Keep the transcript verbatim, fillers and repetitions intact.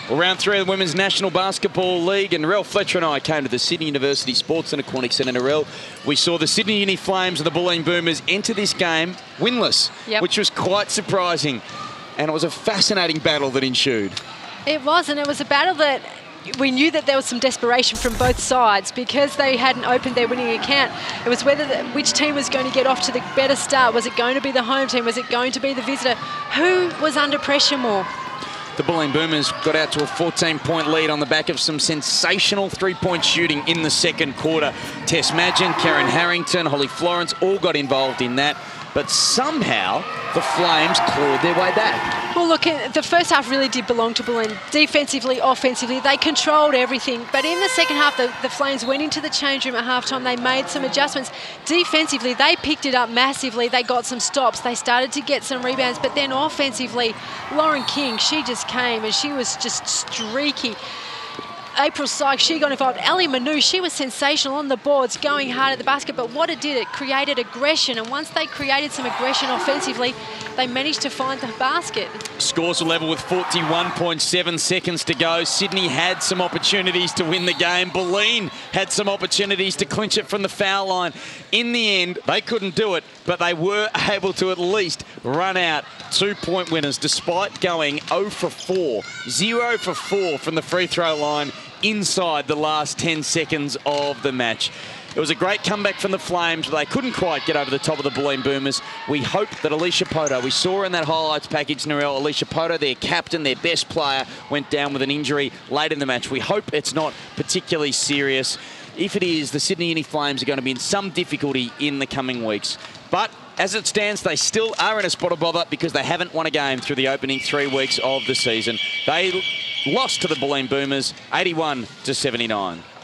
Well, round three of the Women's National Basketball League, and Narelle Fletcher and I came to the Sydney University Sports Centre Aquatic Centre. Narelle, we saw the Sydney Uni Flames and the Bulleen Boomers enter this game winless, yep. which was quite surprising. And it was a fascinating battle that ensued. It was, and it was a battle that we knew that there was some desperation from both sides because they hadn't opened their winning account. It was whether the, which team was going to get off to the better start. Was it going to be the home team? Was it going to be the visitor? Who was under pressure more? The Bulleen Boomers got out to a fourteen point lead on the back of some sensational three-point shooting in the second quarter. Tess Madgen, Karen Harrington, Holly Florence all got involved in that. But somehow, the Flames clawed their way back. Well, look, the first half really did belong to Bulleen. Defensively, offensively, they controlled everything. But in the second half, the, the Flames went into the change room at halftime. They made some adjustments. Defensively, they picked it up massively. They got some stops. They started to get some rebounds. But then offensively, Lauren King, she just came and she was just streaky. April Sykes, she got involved. Ellie Manu, she was sensational on the boards, going hard at the basket, but what it did, it created aggression, and once they created some aggression offensively, they managed to find the basket. Scores were level with forty-one point seven seconds to go. Sydney had some opportunities to win the game. Bulleen had some opportunities to clinch it from the foul line. In the end, they couldn't do it, but they were able to at least run out two-point winners despite going zero for four. zero for four from the free throw line inside the last ten seconds of the match. It was a great comeback from the Flames, but they couldn't quite get over the top of the Bulleen Boomers. We hope that Alicia Poto, we saw in that highlights package, Narelle, Alicia Poto, their captain, their best player, went down with an injury late in the match. We hope it's not particularly serious. If it is, the Sydney Uni Flames are going to be in some difficulty in the coming weeks. But as it stands, they still are in a spot of bother because they haven't won a game through the opening three weeks of the season. They lost to the Bulleen Boomers, eighty-one to seventy-nine.